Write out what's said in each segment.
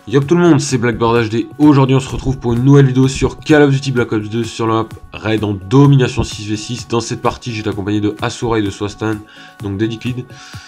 Yop tout le monde, c'est Blackbird HD. Aujourd'hui on se retrouve pour une nouvelle vidéo sur Call of Duty Black Ops 2 sur la map Raid en domination 6v6. Dans cette partie j'étais accompagné de Asura et de Swastan, donc des liquides.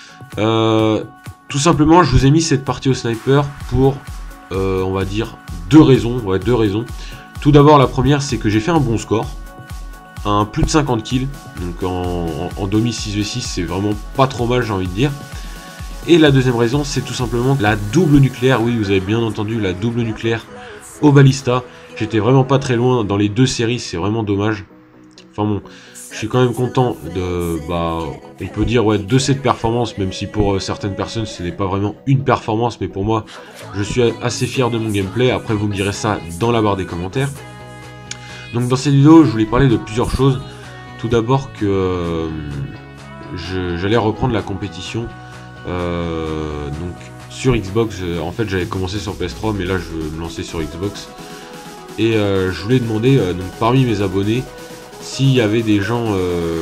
Tout simplement je vous ai mis cette partie au sniper pour on va dire deux raisons. Tout d'abord la première c'est que j'ai fait un bon score, un plus de 50 kills, donc en domi 6v6 c'est vraiment pas trop mal j'ai envie de dire. Et la deuxième raison, c'est tout simplement la double nucléaire, oui vous avez bien entendu, la double nucléaire au balista. J'étais vraiment pas très loin dans les deux séries, c'est vraiment dommage. Enfin bon, je suis quand même content de, on peut dire ouais, de cette performance, même si pour certaines personnes ce n'est pas vraiment une performance, mais pour moi, je suis assez fier de mon gameplay. Après vous me direz ça dans la barre des commentaires. Donc dans cette vidéo, je voulais parler de plusieurs choses. Tout d'abord que j'allais reprendre la compétition. Donc sur Xbox, en fait j'avais commencé sur PS3 mais là je veux me lancer sur Xbox et je voulais demander donc parmi mes abonnés s'il y avait des gens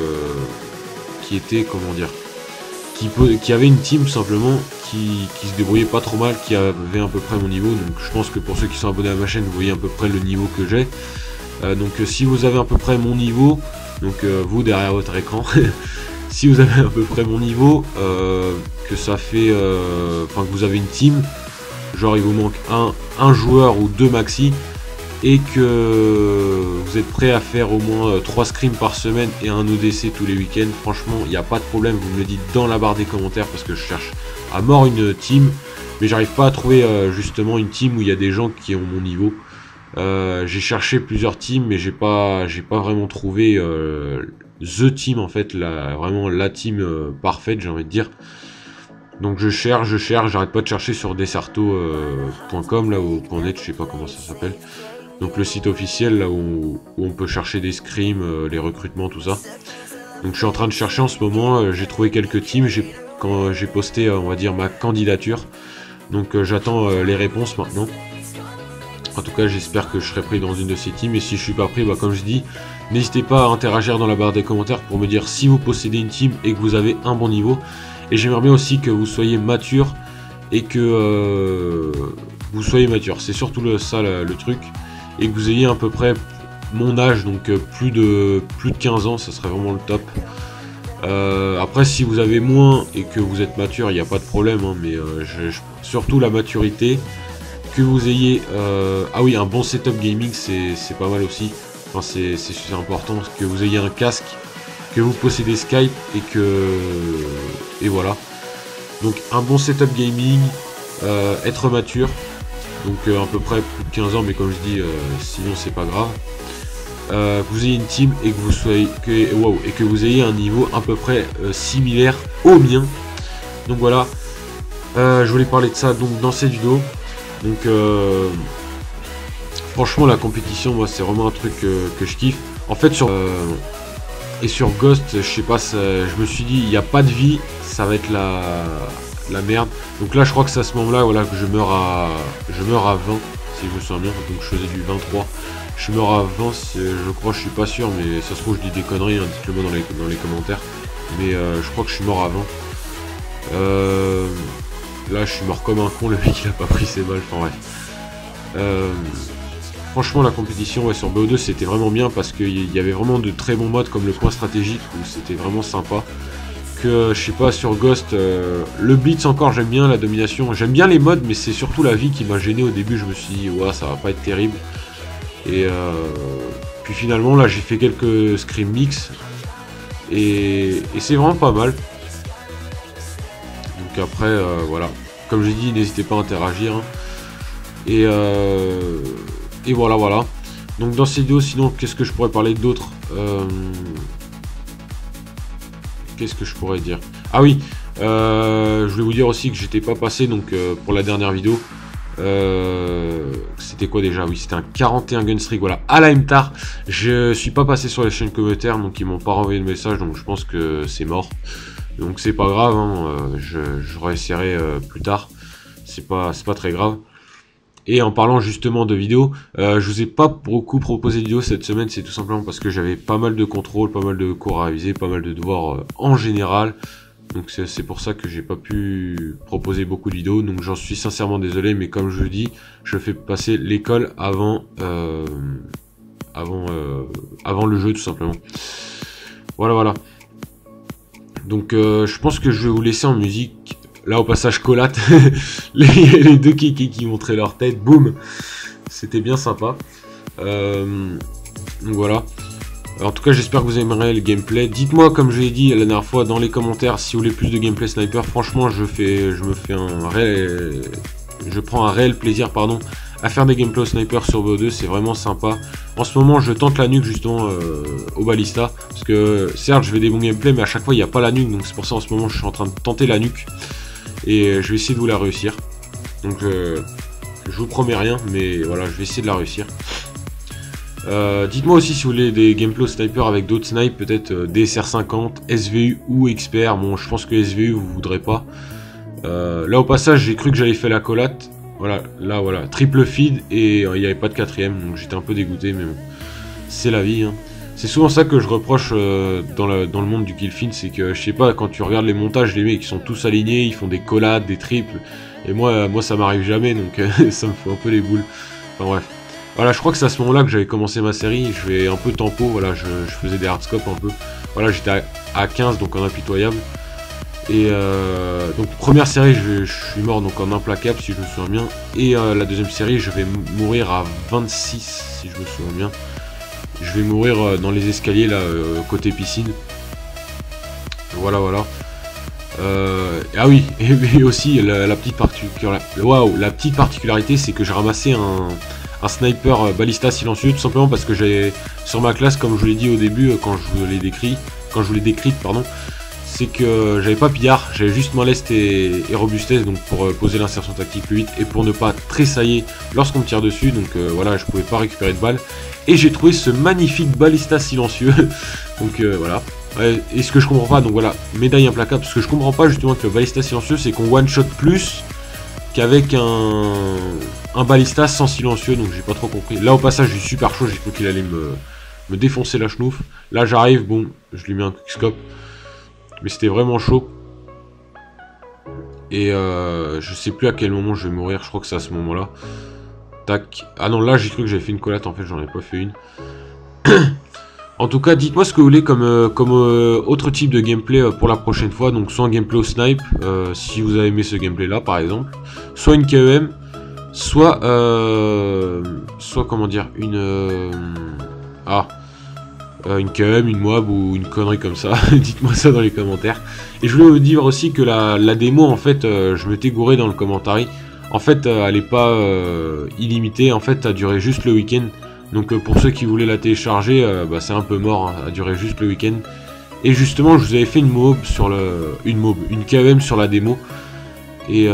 qui étaient comment dire qui avaient une team simplement qui se débrouillait pas trop mal, qui avait à peu près mon niveau. Donc je pense que pour ceux qui sont abonnés à ma chaîne vous voyez à peu près le niveau que j'ai. Donc si vous avez à peu près mon niveau, donc vous derrière votre écran si vous avez à peu près mon niveau, que ça fait, que vous avez une team, genre il vous manque un joueur ou deux maxi, et que vous êtes prêt à faire au moins 3 scrims par semaine et un ODC tous les week-ends, franchement il n'y a pas de problème, vous me le dites dans la barre des commentaires parce que je cherche à mort une team, mais j'arrive pas à trouver justement une team où il y a des gens qui ont mon niveau. J'ai cherché plusieurs teams mais j'ai pas vraiment trouvé the team en fait, vraiment la team parfaite j'ai envie de dire. Donc je cherche, j'arrête pas de chercher sur desserto.com là ou .net, je sais pas comment ça s'appelle. Donc le site officiel là où on peut chercher des scrims, les recrutements, tout ça. Donc je suis en train de chercher en ce moment, j'ai trouvé quelques teams, quand j'ai posté on va dire ma candidature. Donc j'attends les réponses maintenant. En tout cas j'espère que je serai pris dans une de ces teams, et si je suis pas pris, comme je dis, n'hésitez pas à interagir dans la barre des commentaires pour me dire si vous possédez une team et que vous avez un bon niveau. Et j'aimerais bien aussi que vous soyez mature et que vous soyez mature, c'est surtout ça le truc, et que vous ayez à peu près mon âge, donc plus de 15 ans, ça serait vraiment le top. Après si vous avez moins et que vous êtes mature, il n'y a pas de problème, hein, mais surtout la maturité. Que vous ayez ah oui, un bon setup gaming c'est pas mal aussi, enfin c'est important, que vous ayez un casque, que vous possédez Skype et voilà. Donc un bon setup gaming, être mature, donc à peu près plus de 15 ans, mais comme je dis sinon c'est pas grave. Que vous ayez une team et que vous soyez et que vous ayez un niveau à peu près similaire au mien. Donc voilà, je voulais parler de ça donc dans cette vidéo. Donc franchement la compétition, moi c'est vraiment un truc que je kiffe. En fait sur Ghost, je sais pas, je me suis dit il n'y a pas de vie, ça va être la merde. Donc là je crois que c'est à ce moment là voilà, que je meurs à 20 si je me souviens bien. Donc je faisais du 23, je meurs à 20 je crois, je suis pas sûr, mais ça se trouve je dis des conneries, hein, dites-le moi dans les commentaires. Mais je crois que je suis mort à 20. Là je suis mort comme un con, le mec il a pas pris ses balles, enfin bref. Franchement la compétition ouais, sur BO2 c'était vraiment bien parce qu'il y avait vraiment de très bons modes comme le point stratégique où c'était vraiment sympa. Que je sais pas, sur Ghost, le Blitz encore j'aime bien, la domination, j'aime bien les modes, mais c'est surtout la vie qui m'a gêné au début. Je me suis dit ouais ça va pas être terrible. Et puis finalement là j'ai fait quelques scrims mix et c'est vraiment pas mal. Donc après voilà, comme j'ai dit n'hésitez pas à interagir, hein. Et voilà. Donc dans cette vidéo sinon qu'est-ce que je pourrais parler d'autre, qu'est-ce que je pourrais dire? Ah oui, je voulais vous dire aussi que j'étais pas passé donc pour la dernière vidéo. C'était quoi déjà? Oui, c'était un 41 gunstreak, voilà, à la MTAR. Je suis pas passé sur les chaînes communautaires, donc ils m'ont pas renvoyé de message, donc je pense que c'est mort. Donc c'est pas grave, hein, je réessayerai plus tard. C'est pas très grave. Et en parlant justement de vidéos, je vous ai pas beaucoup proposé de vidéos cette semaine, c'est tout simplement parce que j'avais pas mal de contrôles, pas mal de cours à réviser, pas mal de devoirs en général. Donc c'est pour ça que j'ai pas pu proposer beaucoup de vidéos. Donc j'en suis sincèrement désolé, mais comme je dis, je fais passer l'école avant le jeu tout simplement. Voilà. Donc je pense que je vais vous laisser en musique. Là au passage Colate, les deux qui montraient leur tête, boum. C'était bien sympa. Donc voilà. En tout cas j'espère que vous aimerez le gameplay. Dites-moi comme je l'ai dit la dernière fois dans les commentaires si vous voulez plus de gameplay sniper. Franchement je prends un réel plaisir à faire des gameplays au sniper sur BO2, c'est vraiment sympa. En ce moment je tente la nuque justement au balista. Parce que certes je fais des bons gameplays mais à chaque fois il n'y a pas la nuque. Donc c'est pour ça en ce moment je suis en train de tenter la nuque. Et je vais essayer de vous la réussir. Donc je vous promets rien mais voilà je vais essayer de la réussir. Dites-moi aussi si vous voulez des gameplays sniper avec d'autres snipes, peut-être DSR50, SVU ou expert. Bon, je pense que SVU vous voudrez pas. Là au passage, j'ai cru que j'avais fait la collate. Voilà, là voilà, triple feed et il n'y avait pas de quatrième, donc j'étais un peu dégoûté, mais bon, c'est la vie. Hein. C'est souvent ça que je reproche dans le monde du kill feed, c'est que je sais pas, quand tu regardes les montages, les mecs ils sont tous alignés, ils font des collades, des triples, et moi ça m'arrive jamais, donc ça me fout un peu les boules. Enfin bref. Voilà, je crois que c'est à ce moment-là que j'avais commencé ma série, je vais un peu tempo, voilà, je faisais des hardscopes un peu. Voilà, j'étais à 15, donc en impitoyable. Et donc première série, je suis mort donc en implacable, si je me souviens bien. Et la deuxième série, je vais mourir à 26, si je me souviens bien. Je vais mourir dans les escaliers, là, côté piscine. Voilà. Ah oui, et aussi, la petite particularité, c'est que j'ai ramassé un sniper balista silencieux, tout simplement parce que j'ai sur ma classe, comme je vous l'ai dit au début quand je vous l'ai décrite, c'est que j'avais pas pillard, j'avais juste main leste et robustesse, donc pour poser l'insertion tactique plus vite et pour ne pas tressailler lorsqu'on me tire dessus, donc voilà, je pouvais pas récupérer de balles et j'ai trouvé ce magnifique balista silencieux. Donc voilà. Ouais, et ce que je comprends pas, donc voilà, médaille implacable, ce que je comprends pas justement avec le balista silencieux, c'est qu'on one shot plus qu'avec un balista sans silencieux, donc j'ai pas trop compris. Là au passage j'ai super chaud, j'ai cru qu'il allait me défoncer la chenouf. Là j'arrive, bon, je lui mets un quickscope, mais c'était vraiment chaud. Et je sais plus à quel moment je vais mourir, je crois que c'est à ce moment là. Tac, ah non là j'ai cru que j'avais fait une collate, en fait j'en ai pas fait une. En tout cas, dites-moi ce que vous voulez comme autre type de gameplay pour la prochaine fois. Donc soit un gameplay au snipe, si vous avez aimé ce gameplay là par exemple. Soit une KEM, soit comment dire, une KEM, une mob ou une connerie comme ça. Dites-moi ça dans les commentaires. Et je voulais vous dire aussi que la démo, en fait, je m'étais gouré dans le commentaire. En fait, elle n'est pas illimitée, en fait, ça a duré juste le week-end. Donc pour ceux qui voulaient la télécharger, c'est un peu mort, hein, ça a duré juste le week-end. Et justement, je vous avais fait une KEM sur la démo. Et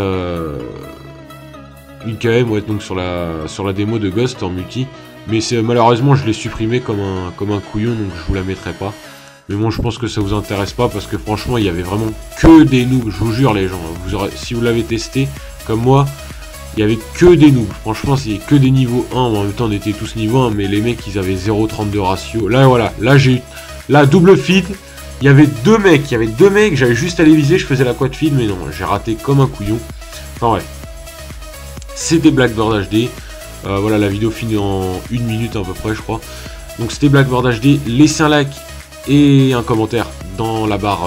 une KEM, ouais, donc sur la démo de Ghost en multi. Mais malheureusement, je l'ai supprimé comme un couillon, donc je vous la mettrai pas. Mais bon, je pense que ça vous intéresse pas, parce que franchement, il y avait vraiment que des noobs, je vous jure les gens. Si vous l'avez testé, comme moi, il y avait que des noobs. Franchement, c'est que des niveaux 1. En même temps, on était tous niveau 1, mais les mecs, ils avaient 0,32 ratio. Là, voilà. Là, j'ai eu la double feed. Il y avait deux mecs. J'avais juste à les viser. Je faisais la quad feed, mais non, j'ai raté comme un couillon. Enfin, ouais. C'était Blackbird HD. Voilà, la vidéo finit en 1 minute à peu près, je crois. Donc, c'était Blackbird HD. Laissez un like et un commentaire dans la barre.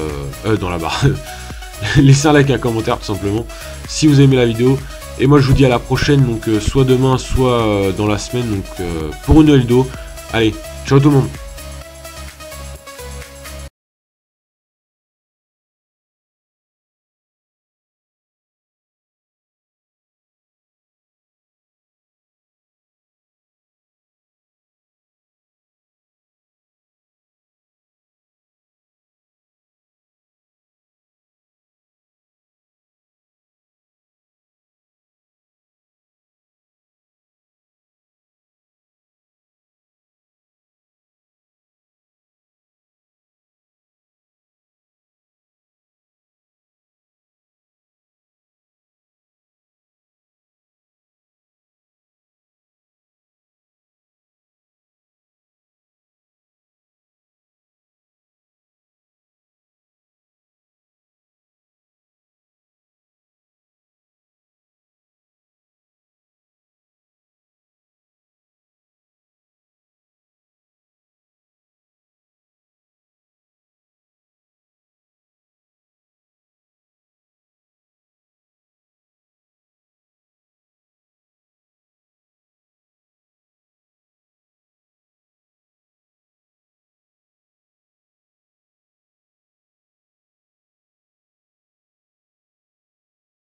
Laissez un like et un commentaire, tout simplement, si vous aimez la vidéo. Et moi je vous dis à la prochaine, donc soit demain, soit dans la semaine, donc pour une nouvelle vidéo. Allez, ciao tout le monde.